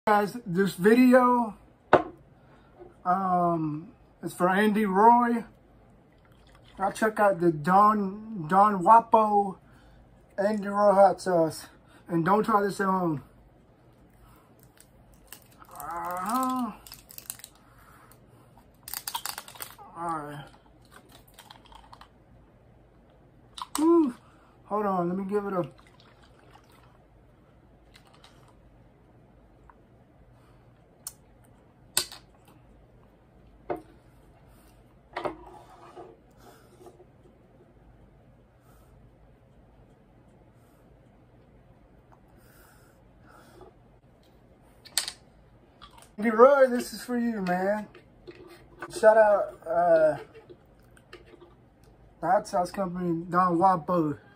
Guys, this video is for Andy Roy. Y'all check out the Don Wapo Andy Roy hot sauce, and don't try this at home. Alright. Hold on, let me give it a... Andy Roy, this is for you, man. Shout out the hot sauce company, Don Wapo.